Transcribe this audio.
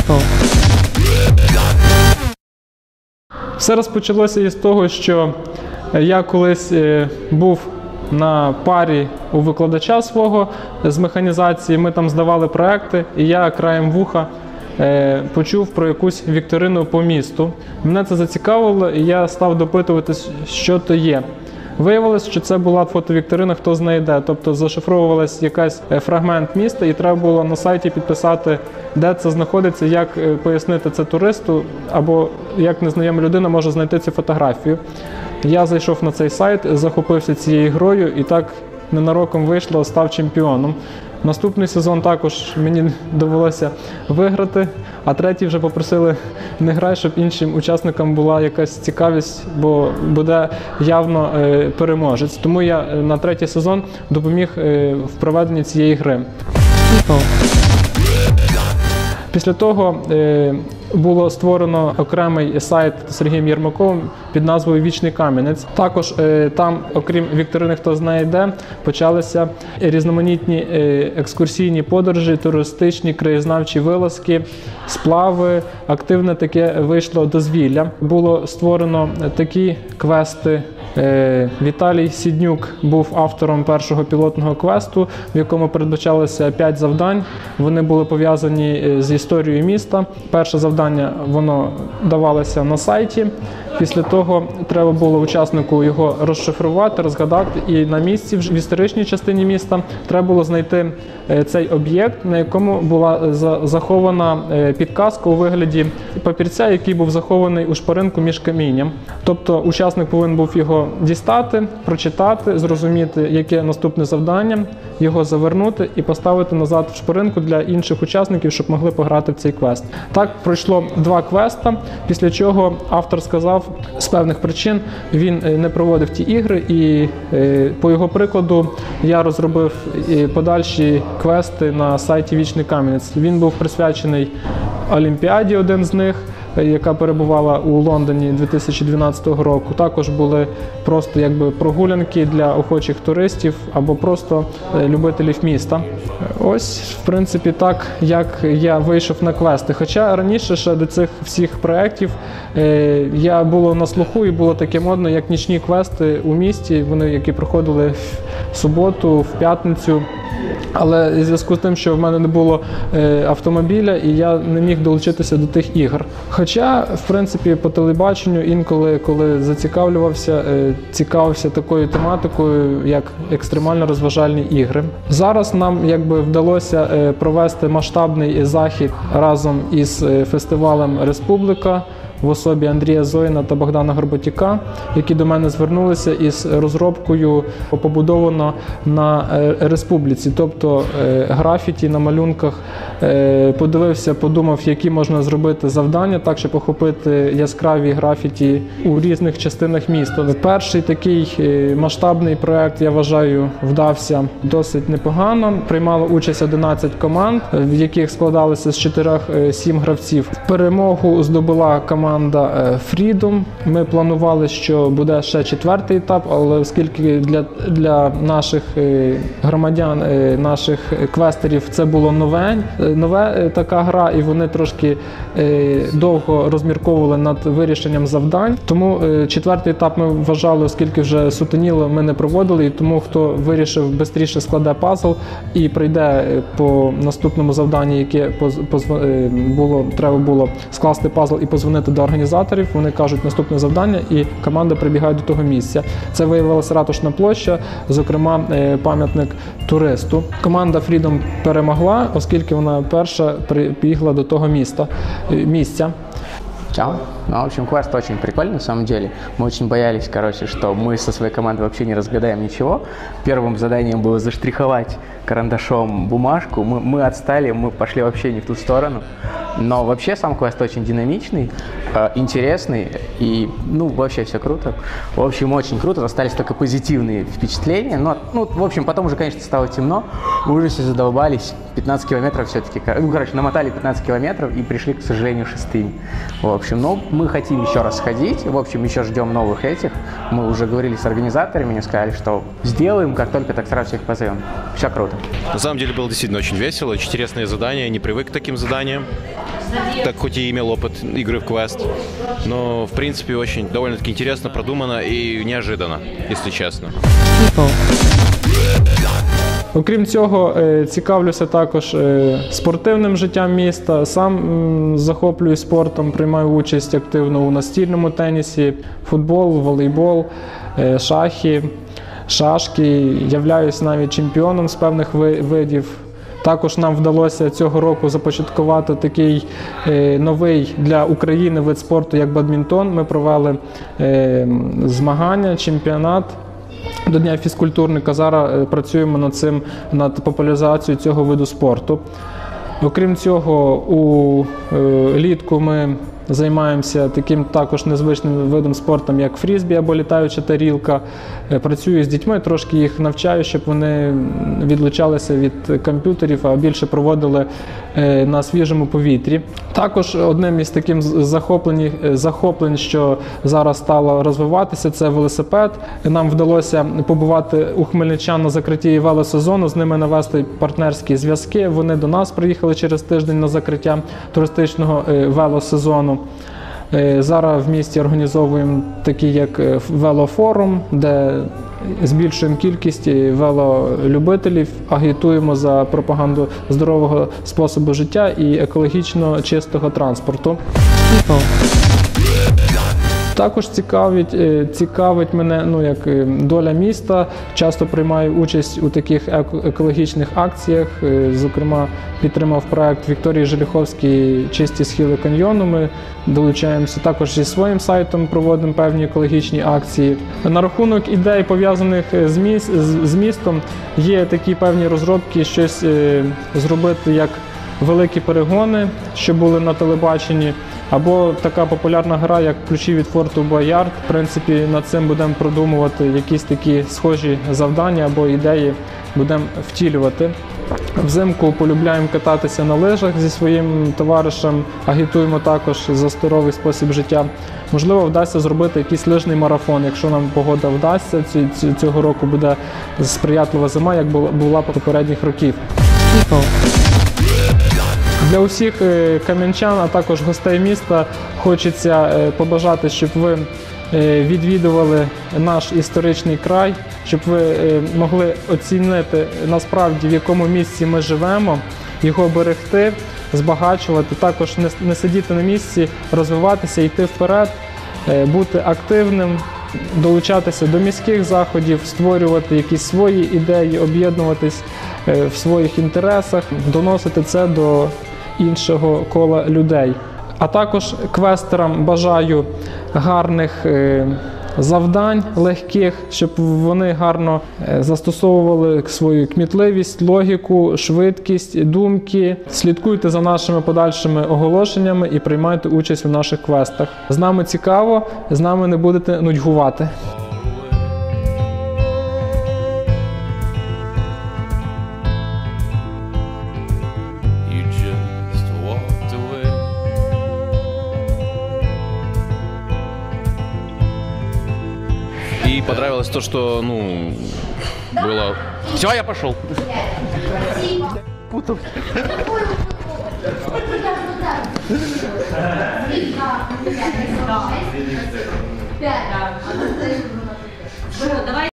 People. Все розпочалося із того, що я колись був на парі у викладача свого з механізації, ми там здавали проекти, і я краєм вуха почув про якусь вікторину по місту. Мене це зацікавило, і я став допитуватись, що то є. Виявилось, що це була фотовікторина «Хто знає де», тобто зашифровувалась якийсь фрагмент міста і треба було на сайті підписати, де це знаходиться, як пояснити це туристу, або як незнайома людина може знайти цю фотографію. Я зайшов на цей сайт, захопився цією грою і так ненароком вийшло, став чемпіоном. Наступний сезон також мені довелося виграти, а третій вже попросили не грай, щоб іншим учасникам була якась цікавість, бо буде явно переможець. Тому я на третій сезон допоміг в проведенні цієї гри. People. Після того було створено окремий сайт Сергієм Єрмаковим під назвою «Вічний Кам'янець». Також там, окрім вікторини «Хто знає де», почалися різноманітні екскурсійні подорожі, туристичні, краєзнавчі вилазки, сплави. Активне таке вийшло дозвілля. Було створено такі квести. Віталій Сіднюк був автором першого пілотного квесту, в якому передбачалося 5 завдань. Вони були пов'язані з історією міста. Перше завдання воно давалося на сайті. Після того треба було учаснику його розшифрувати, розгадати, і на місці, в історичній частині міста, треба було знайти цей об'єкт, на якому була захована підказка у вигляді папірця, який був захований у шпаринку між камінням. Тобто учасник повинен був його дістати, прочитати, зрозуміти, яке наступне завдання, його завернути і поставити назад в шпаринку для інших учасників, щоб могли пограти в цей квест. Так пройшло 2 квеста, після чого автор сказав, з певних причин він не проводив ті ігри, і по його прикладу я розробив подальші квести на сайті «Вічний Кам'янець». Він був присвячений Олімпіаді, один з них, яка перебувала у Лондоні 2012 року. Також були просто якби прогулянки для охочих туристів або просто любителів міста. Ось, в принципі, так, як я вийшов на квести. Хоча раніше ще до цих всіх проєктів я було на слуху і було таке модно, як нічні квести у місті, вони, які проходили в суботу, в п'ятницю. Але в зв'язку з тим, що в мене не було автомобіля, і я не міг долучитися до тих ігор. Хоча, в принципі, по телебаченню інколи, коли цікавився такою тематикою, як екстремально-розважальні ігри. Зараз нам якби вдалося провести масштабний захід разом із фестивалем «Республіка» в особі Андрія Зоїна та Богдана Горбатюка, які до мене звернулися із розробкою, побудовано на республіці, тобто графіті на малюнках. Подивився, подумав, які можна зробити завдання, так, щоб охопити яскраві графіті у різних частинах міста. Перший такий масштабний проєкт, я вважаю, вдався досить непогано. Приймало участь 11 команд, в яких складалися з 4-7 гравців. Перемогу здобула команда Freedom. Ми планували, що буде ще 4-й етап, але оскільки для наших громадян, наших квестерів це було нове така гра, і вони трошки довго розмірковували над вирішенням завдань. Тому 4-й етап ми вважали, оскільки вже сутеніло, ми не проводили, і тому хто вирішив швидше складе пазл і прийде по наступному завданні, яке треба було скласти пазл і подзвонити до організаторів, вони кажуть наступне завдання, і команда прибігає до того місця. Це виявилася Ратушна площа, зокрема пам'ятник туристу. Команда Freedom перемогла, оскільки вона перша прибігла до того місця. Чао. Ну, в общем, квест очень прикольный, на самом деле. Мы очень боялись, короче, что мы со своей командой вообще не разгадаем ничего. Первым заданием было заштриховать карандашом бумажку. Мы отстали, мы пошли вообще не в ту сторону. Но вообще сам квест очень динамичный, интересный и, ну, вообще все круто. В общем, очень круто. Остались только позитивные впечатления. Но, ну, в общем, потом уже, конечно, стало темно. В ужасе задолбались. 15 километров все-таки. Ну, короче, намотали 15 километров и пришли, к сожалению, 6-ми. В общем, ну, мы хотим еще раз сходить. В общем, еще ждем новых этих. Мы уже говорили с организаторами, они сказали, что сделаем, как только, так сразу всех позовем. Все круто. На самом деле было действительно очень весело, очень интересные задания. Я не привык к таким заданиям. так хоть и имел опыт игры в квест. Но, в принципе, очень довольно-таки интересно, продумано и неожиданно, если честно. Окрім цього, цікавлюся також спортивним життям міста. Сам захоплююсь спортом, приймаю участь активно у настільному тенісі, футбол, волейбол, шахи, шашки. Являюсь навіть чемпіоном з певних видів. Також нам вдалося цього року започаткувати такий новий для України вид спорту, як бадмінтон. Ми провели змагання, чемпіонат до Дня фізкультурника. Зараз працюємо над популяризацією цього виду спорту. Окрім цього, улітку ми займаємося таким також незвичним видом спорту, як фрізбі або літаюча тарілка. Працюю з дітьми, трошки їх навчаю, щоб вони відлучалися від комп'ютерів, а більше проводили на свіжому повітрі. Також одним із таких захоплень, що зараз стало розвиватися, це велосипед. Нам вдалося побувати у хмельничан на закритті велосезону, з ними навести партнерські зв'язки. Вони до нас приїхали через тиждень на закриття туристичного велосезону. Зараз в місті організовуємо такий як велофорум, де збільшуємо кількість велолюбителів, агітуємо за пропаганду здорового способу життя і екологічно чистого транспорту. Також цікавить мене як доля міста. Часто приймаю участь у таких екологічних акціях. Зокрема, підтримав проект Вікторії Желіховської «Чисті схили каньйону». Ми долучаємося також зі своїм сайтом, проводимо певні екологічні акції. На рахунок ідей, пов'язаних з містом, є такі певні розробки, щось зробити як великі перегони, що були на телебаченні, або така популярна гра, як ключі від форту Боярд. В принципі, над цим будемо продумувати якісь такі схожі завдання або ідеї, будемо втілювати. Взимку полюбляємо кататися на лижах зі своїм товаришем, агітуємо також за здоровий спосіб життя. Можливо, вдасться зробити якийсь лижний марафон, якщо нам погода вдасться. Цього року буде сприятлива зима, як була попередніх років. Для усіх кам'янчан, а також гостей міста хочеться побажати, щоб ви відвідували наш історичний край, щоб ви могли оцінити насправді, в якому місці ми живемо, його берегти, збагачувати, також не сидіти на місці, розвиватися, йти вперед, бути активним, долучатися до міських заходів, створювати якісь свої ідеї, об'єднуватись в своїх інтересах, доносити це до іншого кола людей. А також квестерам бажаю гарних завдань, легких, щоб вони гарно застосовували свою кмітливість, логіку, швидкість, думки. Слідкуйте за нашими подальшими оголошеннями і приймайте участь у наших квестах. З нами цікаво, з нами не будете нудьгувати. И понравилось то, что, было... Все, я пошел. Путал. Давай.